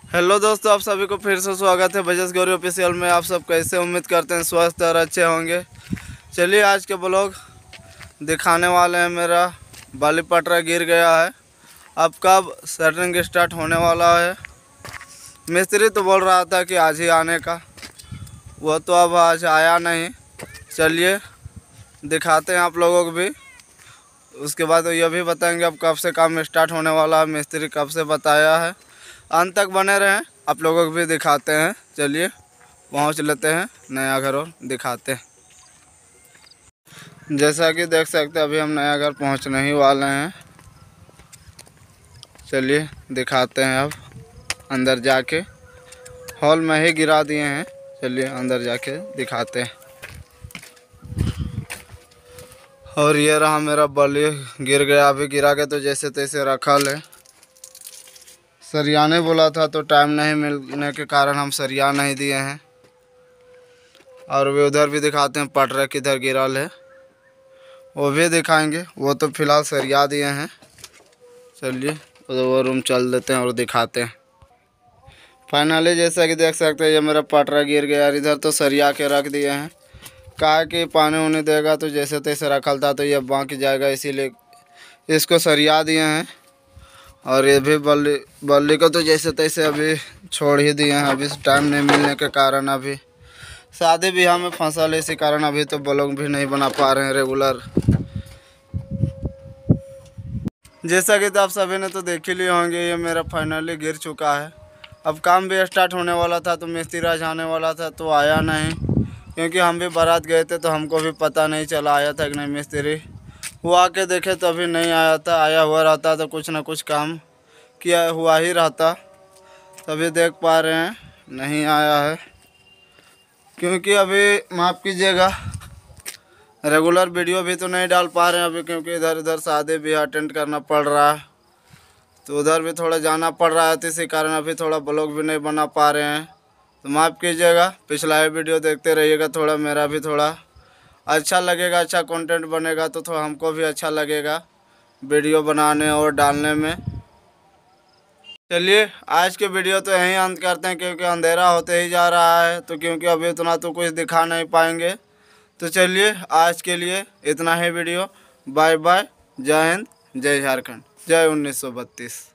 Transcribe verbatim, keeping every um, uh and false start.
Hello दोस्तों, आप सभी को फिर से स्वागत है बजाज गौरी ऑफिशियल में। आप सब कैसे, उम्मीद करते हैं स्वस्थ और अच्छे होंगे। चलिए आज के ब्लॉग दिखाने वाले हैं। मेरा बाली पटरा गिर गया है, अब कब शटरिंग स्टार्ट होने वाला है। मिस्त्री तो बोल रहा था कि आज ही आने का, वो तो अब आज आया नहीं। चलिए दिखाते हैं आप लोगों को भी, उसके बाद ये भी बताएंगे अब कब से काम स्टार्ट होने वाला है, मिस्त्री कब से बताया है। अंत तक बने रहें, आप लोगों को भी दिखाते हैं। चलिए पहुंच लेते हैं नया घर और दिखाते हैं। जैसा कि देख सकते हैं अभी हम नया घर पहुंचने ही वाले हैं। चलिए दिखाते हैं। अब अंदर जाके हॉल में ही गिरा दिए हैं, चलिए अंदर जाके दिखाते हैं। और ये रहा मेरा बल्ली, गिर गया। अभी गिरा के तो जैसे तैसे रखा है। सरियाने बोला था तो टाइम नहीं मिलने के कारण हम सरिया नहीं दिए हैं। और वे उधर भी दिखाते हैं, पटरा किधर गिरा है वो भी दिखाएंगे। वो तो फिलहाल सरिया दिए हैं। चलिए तो वो रूम चल देते हैं और दिखाते हैं। फाइनली जैसा कि देख सकते हैं ये मेरा पटरा गिर गया। इधर तो सरिया के रख दिए हैं, कहा कि पानी उनी देगा तो जैसे तैसे रखल था तो ये बाँक जाएगा, इसीलिए इसको सरिया दिए हैं। और ये भी बल्ली बल्ली को तो जैसे तैसे अभी छोड़ ही दिए हैं। अभी टाइम नहीं मिलने के कारण अभी शादी ब्याह में फंसा ले, इसी कारण अभी तो ब्लॉग भी नहीं बना पा रहे हैं रेगुलर। जैसा कि तो आप सभी ने तो देख ही लिए होंगे, ये मेरा फाइनली गिर चुका है। अब काम भी स्टार्ट होने वाला था तो मिस्त्री आज आने वाला था तो आया नहीं, क्योंकि हम भी बारात गए थे तो हमको भी पता नहीं चला आया था कि नहीं मिस्त्री। वो आके देखे तो अभी नहीं आया था। आया हुआ रहता तो कुछ ना कुछ काम किया हुआ ही रहता। तभी देख पा रहे हैं नहीं आया है, क्योंकि अभी माफ़ कीजिएगा रेगुलर वीडियो भी तो नहीं डाल पा रहे हैं अभी, क्योंकि इधर उधर शादी भी अटेंड करना पड़ रहा है तो उधर भी थोड़ा जाना पड़ रहा है, तो इसी कारण अभी थोड़ा ब्लॉग भी नहीं बना पा रहे हैं। तो माफ़ कीजिएगा, पिछला ही वीडियो देखते रहिएगा, थोड़ा मेरा भी थोड़ा अच्छा लगेगा, अच्छा कंटेंट बनेगा तो थोड़ा हमको भी अच्छा लगेगा वीडियो बनाने और डालने में। चलिए आज के वीडियो तो यहीं अंत करते हैं, क्योंकि अंधेरा होते ही जा रहा है तो क्योंकि अभी उतना तो कुछ दिखा नहीं पाएंगे। तो चलिए आज के लिए इतना ही वीडियो। Bye bye. जय हिंद, जय झारखंड, जय उन्नीस सौ बत्तीस।